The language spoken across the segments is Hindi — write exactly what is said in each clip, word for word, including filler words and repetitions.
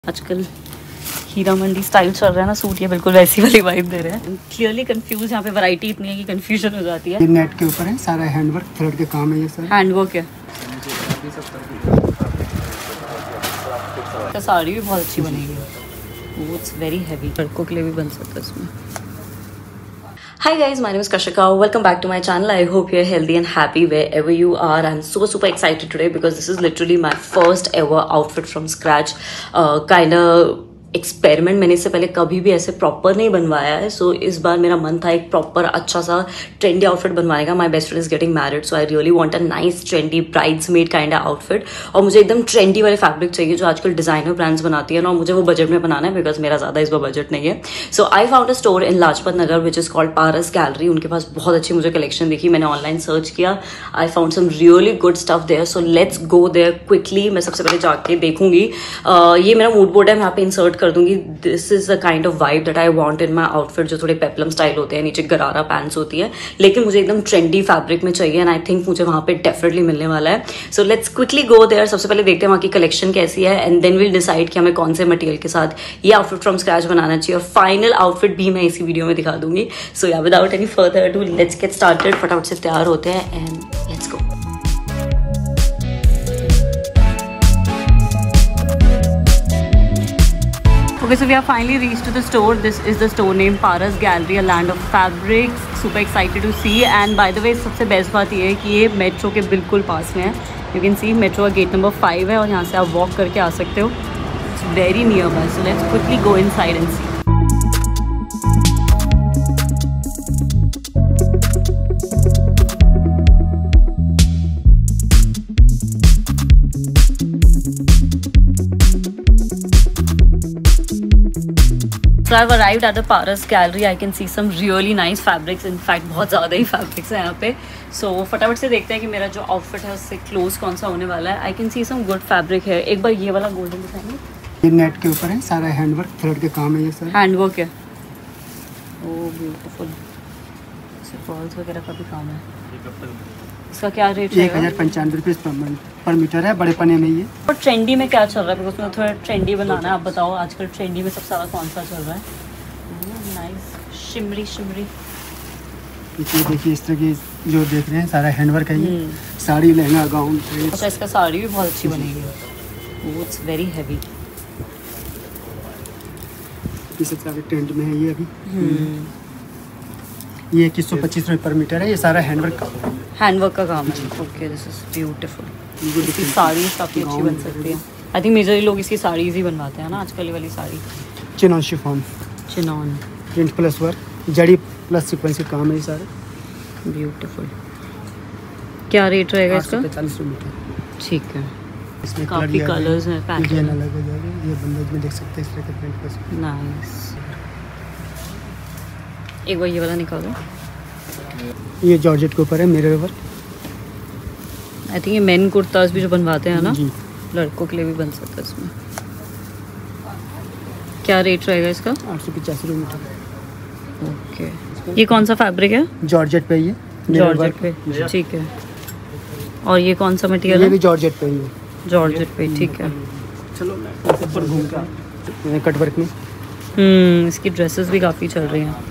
आजकल हीरा मंडी स्टाइल चल रहा है ना सूट, ये बिल्कुल वैसी वाली वाइब दे रहे हैं। क्लियरली कंफ्यूज, यहाँ पे वैरायटी इतनी है कि कंफ्यूजन हो जाती है। ये नेट के ऊपर है, सारा हैंडवर्क थ्रेड के काम है। ये सर हैंडवर्क है। साड़ी भी बहुत अच्छी बनेगी, वो इट्स वेरी हैवी, लड़कों के लिए भी बन सकता है इसमें। Hi guys, my name is Kashika. Welcome back to my channel. I hope you're healthy and happy wherever you are. I'm super super excited today because this is literally my first ever outfit from scratch. Uh, kind of experiment मैंने इससे पहले कभी भी ऐसे प्रॉपर नहीं बनवाया है, सो so, इस बार मेरा मन था एक प्रॉपर अच्छा सा ट्रेंडी आउटफिट बनवाने का। My best friend is getting married, so I really want a nice trendy bridesmaid kind of outfit. और मुझे एकदम ट्रेंडी वाले फैब्रिक चाहिए जो आजकल डिजाइनर ब्रांड्स बनाती है ना, और मुझे वो बजट में बनाना है बिकॉज मेरा ज्यादा इस बार बजट नहीं है। So I found a store in Lajpat Nagar which is called Paras Gallery. उनके पास बहुत अच्छी मुझे कलेक्शन दिखी, मैंने ऑनलाइन सर्च किया, I found some really good stuff there. So let's go there quickly. मैं सबसे पहले जाके देखूंगी, uh, ये मेरा मूड बोर्ड है, मैं यहाँ पे इंसर्ट कर दूंगी। This is the kind of vibe that I want in my outfit, जो थोड़े पेप्लम स्टाइल होते हैं, नीचे गरारा पैंट्स होती है, लेकिन मुझे एकदम ट्रेंडी फैब्रिक में चाहिए एंड आई थिंक मुझे वहां पे डेफिनेटली मिलने वाला है। So let's quickly go there. सबसे पहले देखते हैं वहां की कलेक्शन कैसी है एंड देन विल डिसाइड कि हमें कौन से मटेरियल के साथ ये आउटफिट फ्रॉम स्क्रैच बनाना चाहिए, और फाइनल आउटफिट भी मैं इसी वीडियो में दिखा दूंगी। सो या without any further ado let's get started. फटाफट से तैयार होते हैं and let's go. Okay, so we have finally reached to the store. This is the store named Paras Gallery, a land of fabrics. Super excited to see. And by the way, सबसे बेस्ट बात ये है कि ये मेट्रो के बिल्कुल पास में है। You can see मेट्रो का गेट नंबर फाइव है और यहाँ से आप वॉक करके आ सकते हो। It's very nearby. So let's quickly go inside and see. So I've arrived at the Paras Gallery. I can see some really nice fabrics. In fact, बहुत ज़्यादा ही fabrics हैं यहाँ पे. So फटाफट से देखते हैं कि मेरा जो outfit है उससे close कौन सा होने वाला है. I can see some good fabric है. एक बार ये वाला golden दिखाएंगे. ये नेट के ऊपर है, सारा हैंडवर्क थ्रेड के काम है। ये सर हैंडवर्क है। Oh beautiful. इससे फॉल्स वगैरह का भी काम है। इसका क्या रेट है? एक हजार पंचानवे रुपये पर मीटर है, बड़े पने में ये। और ट्रेंडी में क्या चल रहा है? बिकॉज उसमें थोड़ा ट्रेंडी बनाना है, आप बताओ आजकल ट्रेंडी में सबसे ज़्यादा कौन सा चल रहा है? Nice shimmery shimmery. ये देखिए इस तरह की जो देख रहे हैं सारा हैंडवर्क है ये। साड़ी, लहंगा, गाउन। अच्छा, इसका साड़ी भी बहुत अच्छी बनेगी, वो इट्स वेरी हैवी। सबसे ज़्यादा ट्रेंड में है ये अभी। ये इक्कीस सौ पच्चीस रुपये पर मीटर है। ये सारा हैंडवर्क का हैंडवर्क का काम है। Okay, this is beautiful. इसकी साड़ी काफ़ी अच्छी बन सकती है। आई थिंक मेजरली लोग इसकी साड़ीज ही बनवाते हैं ना आजकल, ये वाली sari. Chinon chiffon, chinon print plus work, जड़ी प्लस सीक्वेंस का काम है ये सारे। ब्यूटीफुल। क्या रेट रहेगा इसका? चालीस रुपये मीटर। ठीक है। इसमें काफ़ी कलर्स हैं, पैटर्न अलग हो जाएगा। ये बंदेज में देख सकते हैं इस तरह के प्रिंट प्लस। नाइस। एक बार ये वाला निकालो। ये जॉर्जेट के ऊपर है, मिरर वर्क। आई थिंक ये मेन कुर्ताज भी जो बनवाते हैं ना, जी, लड़कों के लिए भी बन सकता है इसमें। क्या रेट रहेगा इसका? आठ सौ पचासी रुपये मीटर। ओके। ये कौन सा फैब्रिक है? जॉर्जेट पे ये। जॉर्जेट पे, ठीक है। और ये कौन सा मटेरियल है? ये भी जॉर्जेट पे ये। जॉर्जेट पे, ठीक है। चलो ऊपर घूम के कट वर्क में। हम्म इसकी ड्रेसेस भी काफ़ी चल रही हैं।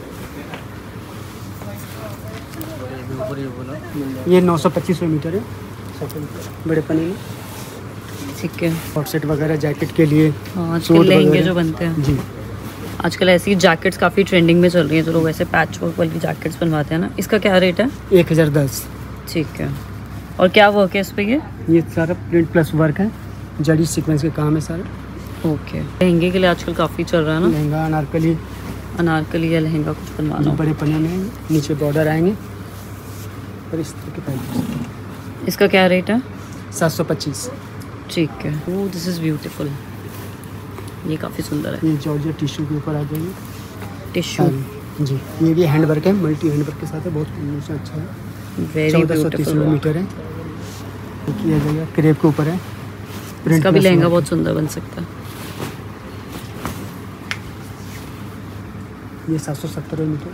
ये नौ सौ पच्चीस रुपये मीटर है, बड़े पनी में। ठीक है। हॉट सेट वगैरह जैकेट के लिए। हाँ, आजकल लहंगे जो बनते हैं जी, आजकल ऐसी जैकेट्स काफ़ी ट्रेंडिंग में चल रही हैं, जो लोग ऐसे पैच वर्क वाली जैकेट्स बनवाते हैं ना। इसका क्या रेट है? एक हज़ार दस। ठीक है। और क्या वर्क है इस पर? ये ये सारा प्रिंट प्लस वर्क है, जड़ी सीक्वेंस के काम है सारा। ओके। लहंगे के लिए आजकल काफ़ी चल रहा है ना, लहंगा, अनारकली। अनारकली या लहंगा कुछ बनवाना। बड़े पन्ने में नीचे बॉर्डर आएंगे और इस तरह के पैंट। इसका क्या रेट है? सात सौ पच्चीस। ठीक है। Oh this is beautiful. ये काफ़ी सुंदर है। ये जॉर्जेट टिश्यू के ऊपर आ जाएंगे। टिश्यू जी, ये भी हैंड वर्क है, मल्टी हैंड वर्क के साथ है, बहुत अच्छा है। वेरी ब्यूटीफुल मीटर है। किया जाएगा क्रेप के ऊपर है। इसका भी लहंगा बहुत सुंदर बन सकता है। ये सात सौ सत्तर मीटर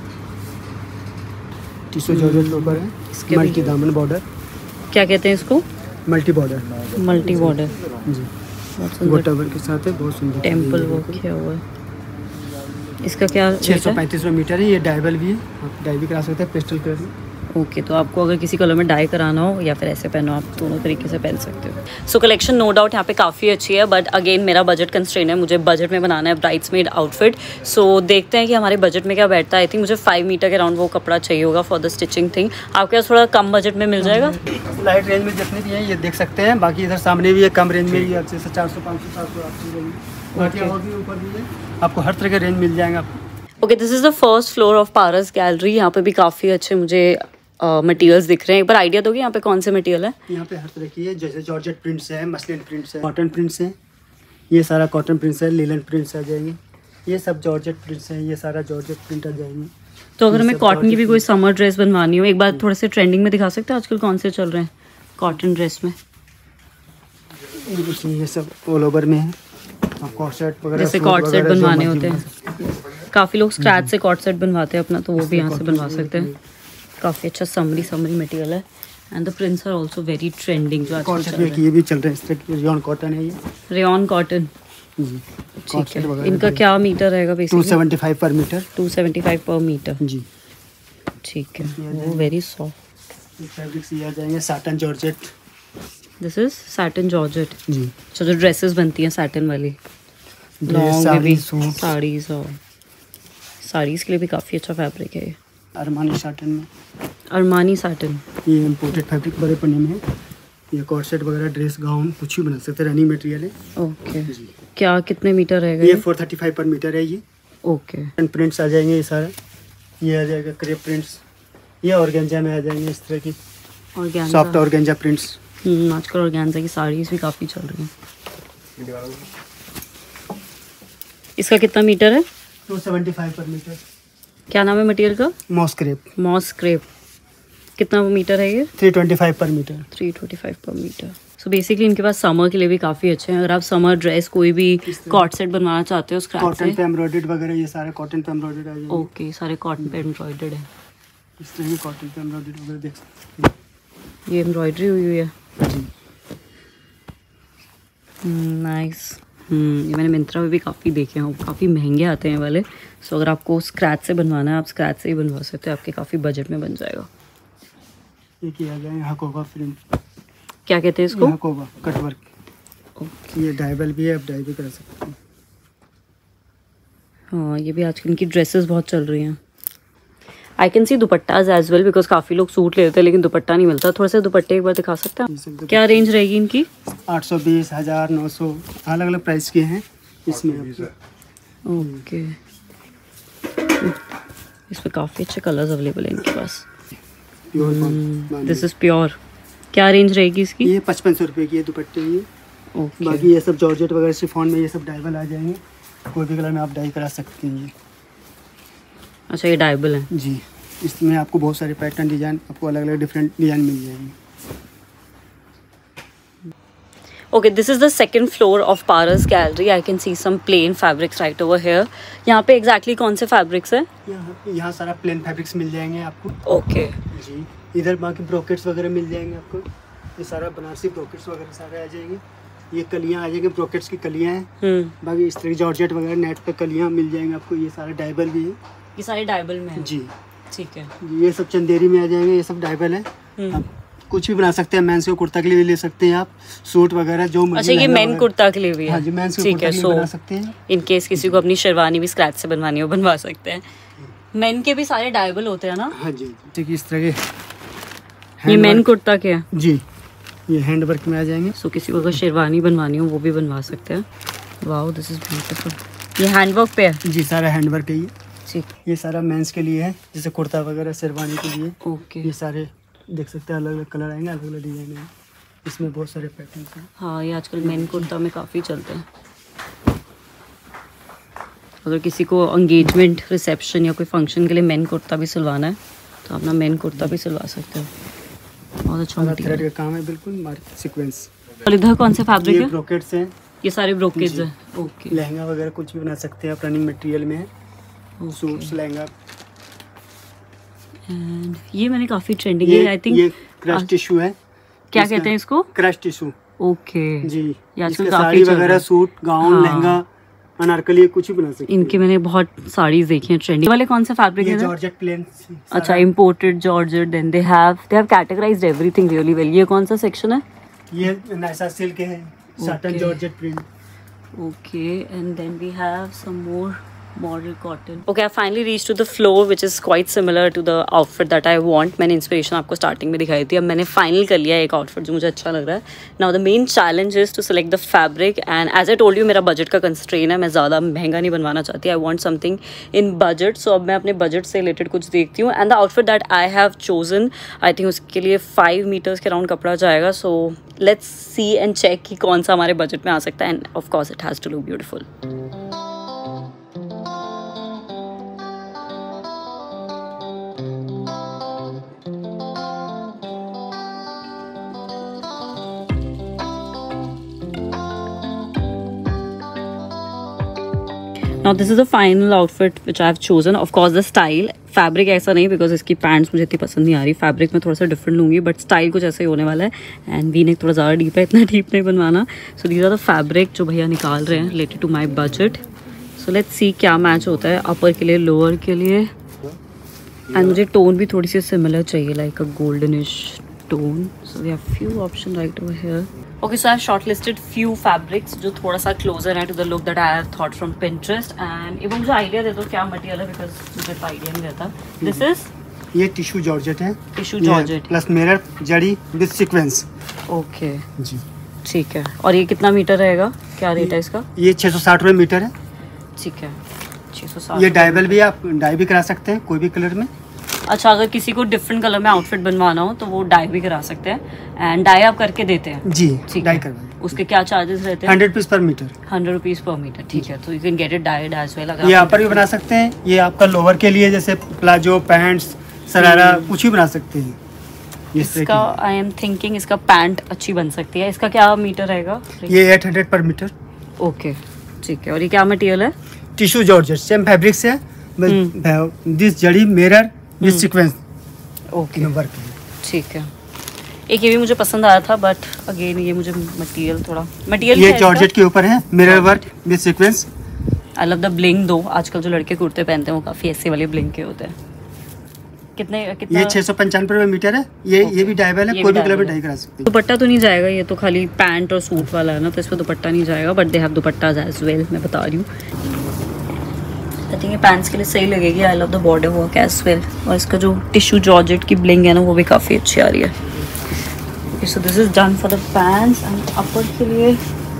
टिश्यू जॉर्जेट के ऊपर है। मल्टी दामन बॉर्डर। क्या कहते हैं इसको? Multi border. Multi border ji. बहुत सुंदर गोटा वर्क के साथ है, बहुत सुंदर टेम्पल वर्क किया हुआ है। इसका क्या छः सौ पैंतीस मीटर है। ये डाइबल भी है, आप डाई भी करा सकते हैं पेस्टल कलर में। ओके, तो आपको अगर किसी कलर में डाई कराना हो या फिर ऐसे पहनो, आप दोनों तरीके से पहन सकते हो। सो कलेक्शन नो डाउट यहाँ पे काफ़ी अच्छी है, बट अगेन मेरा बजट कंस्ट्रेन है, मुझे बजट में बनाना है ब्राइड्समेड आउटफिट। सो देखते हैं कि हमारे बजट में क्या बैठता है। आई थिंक मुझे फाइव मीटर के अराउंड वो कपड़ा चाहिए होगा फॉर द स्टिचिंग थिंग। आपके पास थोड़ा कम बजट में मिल जाएगा? लाइट रेंज में जितने भी हैं ये देख सकते हैं। बाकी इधर सामने भी है कम रेंज में, ये अच्छे से चार सौ पाँच सौ सात सौ आठ सौ बाकी और भी ऊपर भी है, आपको हर तरह का रेंज मिल जाएगा। Okay, this is the first floor of Paras Gallery. यहाँ पे भी काफ़ी अच्छे मुझे मटेरियल्स uh, दिख रहे हैं। एक बार आइडिया दोगे यहाँ पे कौन से मटेरियल है? यहाँ पे हर तरह की है, जैसे जॉर्जेट प्रिंट्स है, मसलिन प्रिंट्स है, कॉटन प्रिंट्स है, ये सारा कॉटन प्रिंट्स है, लिनन प्रिंट्स आ जाएंगे, ये सब जॉर्जेट प्रिंट्स है, ये सारा जॉर्जेट प्रिंट आ जाएंगे। तो अगर हमें कॉटन की भी कोई समर ड्रेस बनवानी हो, एक बार थोड़े से ट्रेंडिंग में दिखा सकते हैं आजकल कौन से चल रहे हैं कॉटन ड्रेस में? ये सब ऑल ओवर में है, कॉट सेट वगैरह, जैसे कॉट सेट बनवाने होते हैं, काफ़ी लोग स्क्रैच से कॉट सेट बनवाते हैं अपना, तो वो भी यहाँ से बनवा सकते हैं। काफ़ी अच्छा समरी समरी मटेरियल है and the prints are also very trending. जो आजकल चल रहा है ये भी चल रहा है, इस तरह की रेयॉन कॉटन है, ये रेयॉन कॉटन जी, ठीक है। इनका क्या मीटर रहेगा? Basically two seventy five per metre. Two seventy five per metre ji, ठीक है। वो वेरी सॉफ्ट फैब्रिक्स ये आ जाएंगे, satin georgette. This is satin georgette ji. अच्छा, जो ड्रेसेस बनती हैं सैटिन वाली, साड़ी साड़ीज और साड़ीज के लिए भी काफ़ी अच्छा फैब्रिक है ये। अरमानी साटन में, अरमानी साटन, ये इम्पोर्टेड फैब्रिक बड़े पन्ने में है। ये कॉट सेट वगैरह, ड्रेस गाउन कुछ भी बना सकते हैं, रनिंग मटेरियल है। ओके, क्या कितने मीटर रहेगा ये? Four thirty five per metre है ये। ओके, एंड प्रिंट्स आ जाएंगे ये सारा, ये आ जाएगा क्रेप प्रिंट्स, ये ऑर्गेंजा में आ जाएंगे इस तरह की organza, soft organza prints. Hmm आजकल ऑर्गेन्जा की साड़ीज भी काफ़ी चल रही हैं। इसका कितना मीटर है? Two seventy five per metre. क्या नाम है मटेरियल का? Moss crepe. Moss crepe. कितना मीटर है ये? Three twenty five per metre. Three twenty five per metre. So basically इनके पास समर के लिए भी काफ़ी अच्छे हैं। अगर आप समर ड्रेस कोई भी कॉट सेट बनवाना चाहते हो स्क्रैच से, कॉटन पे एम्ब्रॉयडर्ड वगैरह, ये सारे कॉटन पे एम्ब्रॉयडर्ड आ जाएंगे। ओके, सारे कॉटन पे एम्ब्रॉयडर्ड है। इस तरह की कॉटन पे एम्ब्रॉयडर्ड वगैरह देख सकते हैं। ये एम्ब्रॉयडरी हुई हुई है। जी, नाइस। हम्म ये मैंने मिंत्रा में भी काफ़ी देखे हैं, काफ़ी महंगे आते हैं वाले। सो अगर आपको स्क्रैच से बनवाना है, आप स्क्रैच से ही बनवा सकते हैं, आपके काफ़ी बजट में बन जाएगा। ये किया जाए हकोबा प्रिंट। क्या कहते हैं इसको? Hakoba cut work. ओके, ये डाइबल भी है, आप डाई भी कर सकते हैं। हाँ, ये भी आजकल इनकी ड्रेसेस बहुत चल रही हैं। I can see dupattas as well, because काफ़ी लोग सूट ले लेते हैं लेकिन दुपट्टा नहीं मिलता। थोड़े से दुपट्टे एक बार दिखा सकते हैं? क्या रेंज रहेगी इनकी? आठ सौ बीस, हज़ार, नौ सौ, अलग अलग प्राइस के हैं इसमें। ओके, इस पर काफ़ी अच्छे कलर्स अवेलेबल हैं इनके पास। This is pure. क्या रेंज रहेगी इसकी? ये पचपन सौ रुपये की है दुपट्टे ये। ओके, बाकी ये सब जॉर्जेट वगैरह शिफॉन में ये सब डाइबल आ जाएंगे, कोई भी कलर में आप डाई करा सकते हैं। अच्छा, ये डाइबल है जी। इसमें आपको बहुत सारे पैटर्न डिजाइन, आपको अलग अलग डिफरेंट डिजाइन मिल जाएंगे। Okay, this is the second floor of Paras Gallery. I can see some plain fabrics right over here. यहाँ पे एग्जैक्टली exactly कौन से फैब्रिक्स हैं? यहाँ यहाँ सारा प्लेन फैब्रिक्स मिल जाएंगे आपको। ओके जी, इधर बाकी ब्रोकेट्स वगैरह मिल जाएंगे आपको। ये सारा बनारसी ब्रोकेट्स वगैरह सारे आ जाएंगे। ये कलियाँ आ जाएंगी, ब्रोकेट्स की कलियाँ हैं। बाकी इस तरह जॉर्जेट वगैरह नेट पे कलियाँ मिल जाएंगी आपको। ये सारा डाइबल भी है, ये सारे डाइबल में है जी। ठीक है, ये सब चंदेरी में आ जाएंगे, ये सब डाइबल है। आप कुछ भी बना सकते हैं, मेंस के कुर्ता के लिए भी ले सकते हैं आप, सूट वगैरह जो। अच्छा, ये मेन कुर्ता के लिए भी है? हाँ जी, मेंस के कुर्ता के लिए बना सकते हैं। इन केस किसी को अपनी शेरवानी भी स्क्रैच से बनवानी हो, बनवा सकते हैं। मेन के भी सारे डाइबल होते हैं ना? हाँ जी, ठीक है। इस तरह के ये मेन कुर्ता के है जी, ये हैंड वर्क में आ जाएंगे। सो किसी को अगर शेरवानी बनवानी हो वो भी बनवा सकते हैं। Wow, this is beautiful. ये हैंड वर्क पे है? जी, सारा हैंड वर्क है ये। ठीक, ये सारा मेंस के लिए है, जैसे कुर्ता वगैरह शेरवानी के लिए। ओके, ये सारे देख सकते हैं, अलग अलग कलर आएंगे, अलग अलग डिजाइन है, इसमें बहुत सारे पैटर्न हैं। हाँ, ये आजकल मेन कुर्ता में काफ़ी चलते हैं। अगर किसी को एंगेजमेंट, रिसेप्शन या कोई फंक्शन के लिए मेन कुर्ता भी सिलवाना है तो अपना मेन कुर्ता भी सिलवा सकते हो। बहुत अच्छा थ्रेड का काम है, बिल्कुल मार्केट सीक्वेंस। और इधर कौन से फैब्रिक है? ब्रोकेट्स हैं, ये सारे ब्रोकेट्स हैं। ओके, लहंगा वगैरह कुछ भी बना सकते हैं आप, रनिंग मटेरियल में है। सूट्स, लहंगा। एंड ये मैंने काफ़ी ट्रेंडिंग है, आई थिंक ये क्रश टिश्यू है। क्या कहते हैं इसको? Crush tissue. ओके जी। ये आजकल इसके काफी साड़ी चल रहा वगैरह, है। सूट, गाउन, हाँ। लहंगा, अनारकली, कुछ भी बना सकते हैं। इनके मैंने बहुत साड़ीज देखी हैं ट्रेंडिंग वाले। कौन से फैब्रिक ये है? Georgette plain. अच्छा, imported georgette. Then they have they have categorised everything really well. ये कौन सा सेक्शन है? ये नायसा सिल्क है, satin Okay. Georgette print. Okay, and then we have some more model cotton. Okay, I finally reached to the floor which is quite similar to the outfit that I want. मैंने इंस्पिरेशन आपको स्टार्टिंग में दिखाई थी, अब मैंने फाइनल कर लिया एक आउटफिट जो मुझे अच्छा लग रहा है. Now the main challenge is to select the fabric and as I told you मेरा बजट का कंस्ट्रेन है, मैं ज़्यादा महंगा नहीं बनवाना चाहती. I want something in budget. So अब मैं अपने बजट से रिलेटेड कुछ देखती हूँ and the outfit that I have chosen I think उसके लिए फाइव मीटर्स के अराउंड कपड़ा जाएगा. So let's see and check कि कौन सा हमारे बजट में आ सकता है and of course it has to look beautiful. Now this is the final outfit which I have chosen. Of course the style, fabric ऐसा नहीं बिकॉज इसकी पैंट्स मुझे इतनी पसंद नहीं आ रही. फैब्रिक में थोड़ा सा डिफरेंट लूँगी बट स्टाइल कुछ ऐसा ही होने वाला है. एंड वी नेक थोड़ा ज़्यादा डीप है, इतना डीप नहीं बनवाना. So these are the fabric जो भैया निकाल रहे हैं related to my budget. So let's see क्या मैच होता है अपर के लिए, लोअर के लिए. एंड मुझे टोन भी थोड़ी सी सिमिलर चाहिए, like a goldenish tone. So we have few options right over here. Okay, so I have shortlisted few fabrics जो थोड़ा सा closer है to the look that I have thought from Pinterest. And एक मुझे idea दे दो क्या material है because मुझे तो idea नहीं रहता. This is ये टिश्यू जॉर्जेट है. टिश्यू जॉर्जेट प्लस मिरर जड़ी विद सीक्वेंस. ओके जी ठीक है. और ये कितना मीटर रहेगा, क्या रेट है इसका? ये छः सौ साठ रुपये मीटर है. ठीक है, छः सौ साठ. ये डाइबल भी आप डाई भी करा सकते हैं कोई भी कलर में. अच्छा, अगर किसी को डिफरेंट कलर में आउटफिट बनवाना हो तो वो डाई भी करा सकते हैं. एंड डाई आप करके देते हैं? जी ठीक डाई है. करवाएं. उसके क्या चार्जेस रहते हैं? Hundred piece per metre. Hundred rupees per metre. ठीक है, तो you can get it dyed as well. ये यहाँ पर भी बना सकते हैं. ये आपका लोअर के लिए जैसे प्लाजो, पैंट्स, सरारा कुछ भी बना सकते हैं. इसका आई एम थिंकिंग इसका पैंट अच्छी बन सकती है. इसका क्या मीटर रहेगा? ये eight hundred per metre. Okay ठीक है. और ये क्या मटेरियल है? टिश्यू जॉर्जेट, सेम फैब्रिक से है. दिस जड़ी mirror with sequence. Okay work. ठीक है. एक ये भी मुझे पसंद आया था बट अगेन ये मुझे मटेरियल थोड़ा मटेरियल ये जॉर्जेट के ऊपर है, mirror work with sequence. I love the bling though. आजकल जो लड़के कुर्ते पहनते हैं वो काफी ऐसे वाले ब्लिंग के होते हैं. कितने कितना? ये छः सौ पंचानवे रुपये मीटर है. ये ये भी डाइबल है, कोई भी कलर में डाई करा सकते हैं. दुपट्टा तो नहीं जाएगा, ये तो खाली पैंट और सूट वाला है ना, तो इस पर दुपट्टा नहीं जाएगा. But they have dupatta as well, मैं बता रही हूँ. आई थिंक ये पैंट्स के लिए सही लगेगी. I love the border work as well. और इसका जो टिश्यू जॉर्जेट की ब्लिंग है ना वो भी काफ़ी अच्छी आ रही है. Okay, so this is done for the pants. And upper के लिए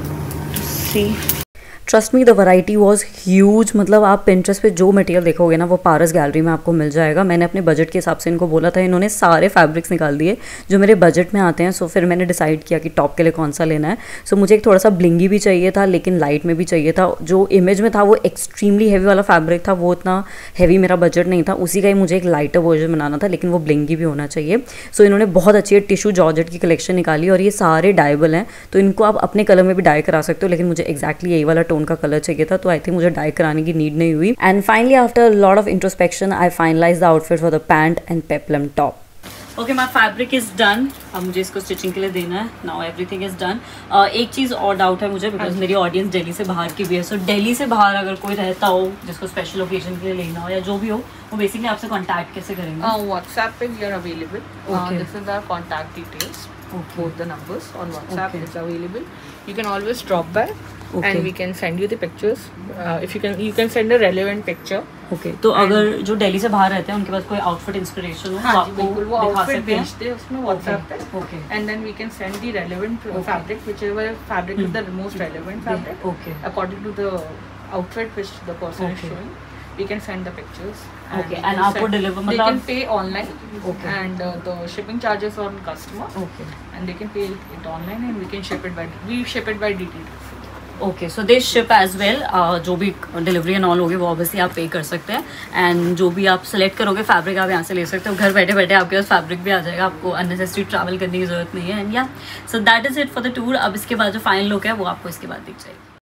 see trust me the variety was huge. मतलब आप पिंटरेस्ट पे जो मटेरियल देखोगे ना वो पारस गैलरी में आपको मिल जाएगा. मैंने अपने बजट के हिसाब से इनको बोला था, इन्होंने सारे फैब्रिक्स निकाल दिए जो मेरे बजट में आते हैं. सो फिर मैंने डिसाइड किया कि टॉप के लिए कौन सा लेना है. सो मुझे एक थोड़ा सा ब्लिंगी भी चाहिए था लेकिन लाइट में भी चाहिए था. जो इमेज में था वो एक्सट्रीमली हैवी वाला फैब्रिक था, वो इतना हैवी मेरा बजट नहीं था. उसी का ही मुझे एक लाइटर वर्जन बनाना था लेकिन वो ब्लिंगी भी होना चाहिए. सो इन्होंने बहुत अच्छी टिश्यू जॉर्जेट की कलेक्शन निकाली और ये सारे डाइबल हैं तो इनको आप अपने कलर में भी डाई करा सकते हो. लेकिन मुझे एक्जैक्टली यही वाला टोन का कलर चाहिए था तो आई थिंक मुझे डाई कराने की नीड नहीं हुई. And finally after lot of introspection I finalise the outfit for the pant and peplum top. Okay, my fabric is done. अब मुझे इसको स्टिचिंग के लिए देना है. Now everything is done. एक चीज़ और डाउट है मुझे बिकॉज मेरी ऑडियंस दिल्ली से बाहर की भी है. सो so, दिल्ली से बाहर अगर कोई रहता हो जिसको स्पेशल ओकेजन के लिए लेना हो या जो भी हो वो बेसिकली आपसे कांटेक्ट कैसे करेंगे? व्हाट्सएप पे we are available. This is our contact details. Both the numbers on WhatsApp okay. is available. You can always drop by okay. and we can send you the pictures. Uh, if you can, you can send a relevant picture. Okay. तो अगर जो दिल्ली से बाहर रहते हैं उनके पास कोई आउटफिट इंस्पिरेशन हो तो आपको बिल्कुल वो आउटफिट भेजते हैं उसमें WhatsApp पे. Okay. And then we can send the relevant okay. fabric, whichever fabric hmm. is the most relevant fabric. Okay. According to the outfit which the person okay. is showing. We can send the pictures. And okay, and आपको deliver मतलब they can pay online. Okay. And uh, the shipping charges on customer. Okay. And they can pay it online and we can ship it by we ship it by D T D. Okay, so they ship as well. जो भी डिलीवरी एंड ऑल होगी वो ऑब्वियसली आप पे कर सकते हैं. एंड जो भी आप सेलेक्ट करोगे फैब्रिक आप यहाँ से ले सकते हो. घर बैठे बैठे आपके पास फैब्रिक भी आ जाएगा, आपको अननेसेसरी ट्रैवल करने की जरूरत नहीं है. And yeah so that is it for the tour. अब इसके बाद जो फाइनल लुक है वो आपको इसके बाद दिख जाएगी.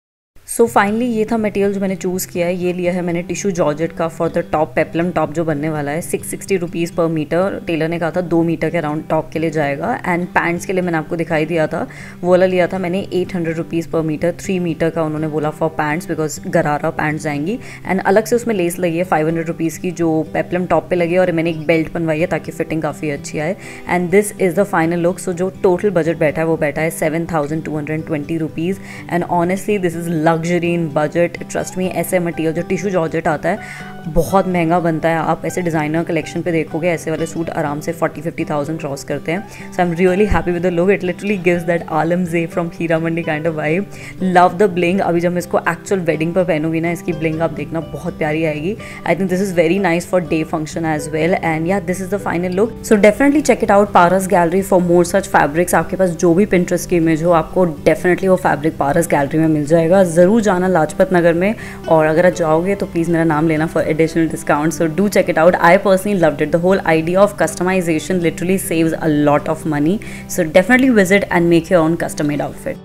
सो so फाइनली ये था मटेरियल जो मैंने चूज़ किया है। ये लिया है मैंने टिश्यू जॉर्जेट का for the top, peplum top जो बनने वाला है। Six sixty rupees per metre, tailor ने कहा था दो मीटर के अराउंड टॉप के लिए जाएगा। एंड पैंट्स के लिए मैंने आपको दिखाई दिया था, वो वाला लिया था मैंने eight hundred rupees per metre, three metre का उन्होंने बोला for pants, because gharara pants जाएंगी। एंड अलग से उसमें लेस लगी है फाइव हंड्रेड रुपीज़ की जो पेप्लम टॉप पे लगी है, और मैंने एक बेल्ट बनवाई है ताकि फिटिंग काफ़ी अच्छी आए। And this is the final look. So जो टोटल बजट बैठा है वो बैठा है seven thousand two hundred twenty rupees. And honestly this is luxury in budget. Trust me, ऐसे मटेरियल जो टिश्यू जॉर्जेट आता है बहुत महंगा बनता है। आप ऐसे डिज़ाइनर कलेक्शन पे देखोगे ऐसे वाले सूट आराम से फोर्टी फिफ्टी थाउजेंड क्रॉस करते हैं। So I am really happy with the look. It literally gives that Alamzeb from Heeramandi kind of vibe. Love the bling. अभी जब मैं इसको एक्चुअल वेडिंग पर पहनूंगी ना, इसकी ब्लिंग आप देखना बहुत प्यारी आएगी। I think this is very nice for day function as well. And yeah this is the final look. So definitely check it out, Paras Gallery, for more such fabrics. आपके पास जो भी पिंटरेस्ट की इमेज हो, आपको डेफिनेटली वो फैब्रिक पारस गैलरी में मिल जाएगा। ज़रूर जाना लाजपत नगर में, और अगर आप जाओगे तो प्लीज़ मेरा नाम लेना for additional discount. So do check it out. I personally loved it. The whole idea of customization literally saves a lot of money. So definitely visit and make your own custom made outfit.